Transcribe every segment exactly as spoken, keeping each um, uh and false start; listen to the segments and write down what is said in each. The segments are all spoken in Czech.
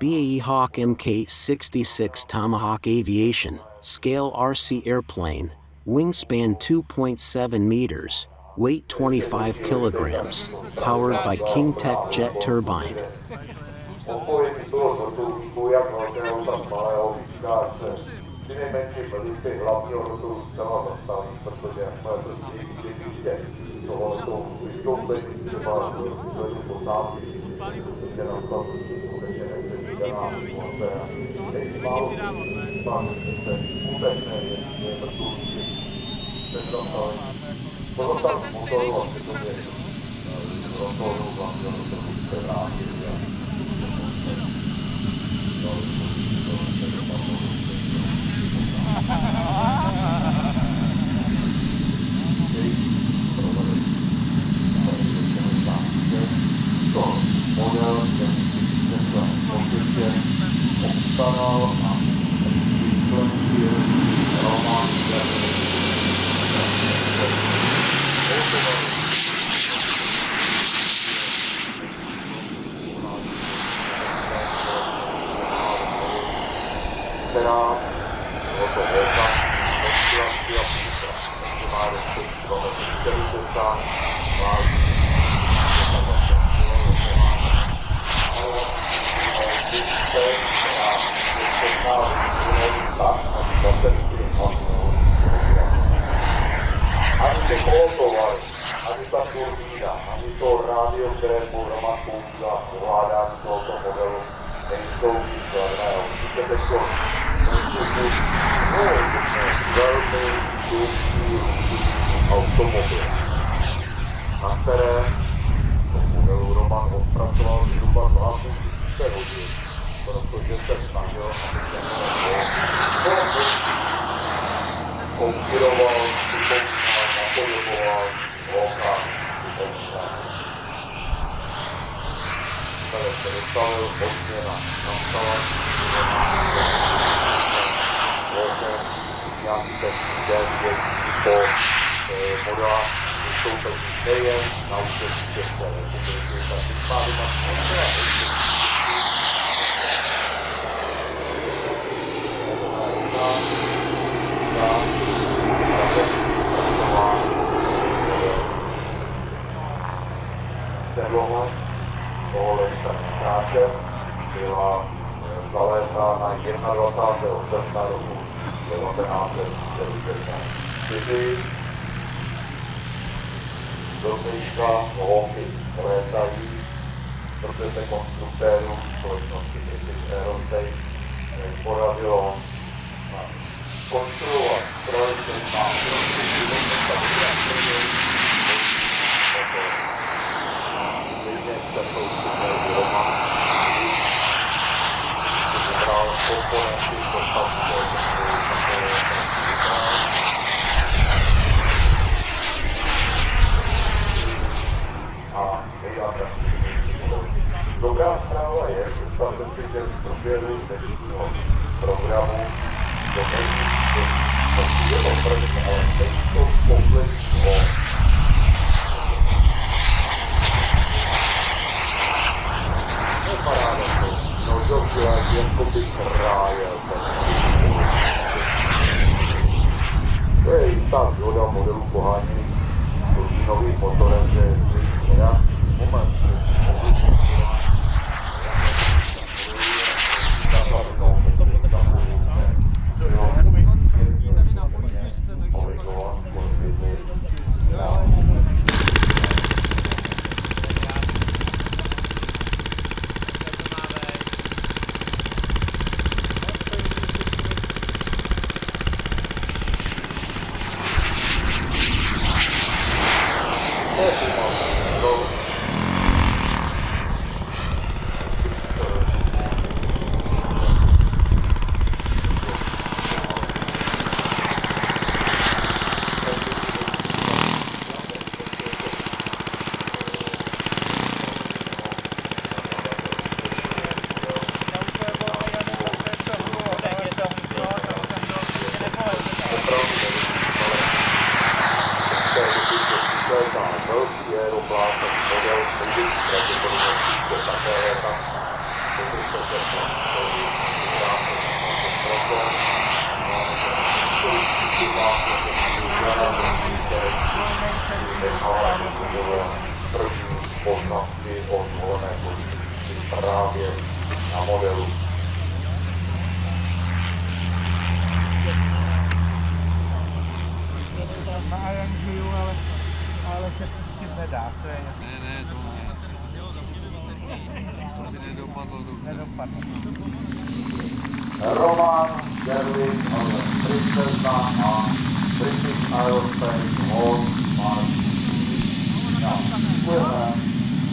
B A E Hawk M K sixty-six Tomahawk Aviation, scale R C airplane, wingspan two point seven meters, weight twenty-five kilograms, powered by King Tech jet turbine. právě na modelu. Na Ayangiu, ale, ale se pustit nedá, to je jasné. Ne, ne, to ne. To by nedopadlo dobře. Nedopadlo. Roman Gerlin, ale Princezna a British Aerospace Hall Mark. Děkujeme.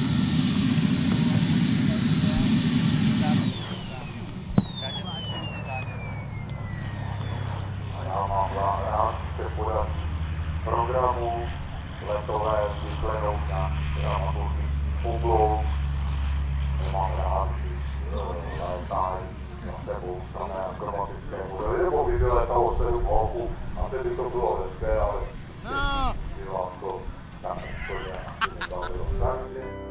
Já mám rád se podat programu letové vyklenout na dramaturgii uglou. Nemám rád, když létají na sebou samé akrobatické modely, nebo by vyletalo sedm holků a teď by to bylo hezké, ale by vás to tak úplně asi nebavilo. Takže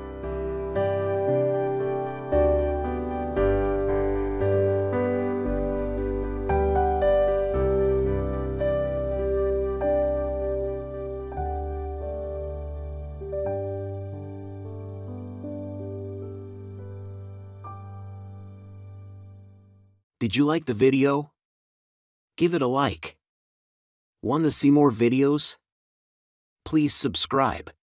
Did you like the video? Give it a like. Want to see more videos? Please subscribe.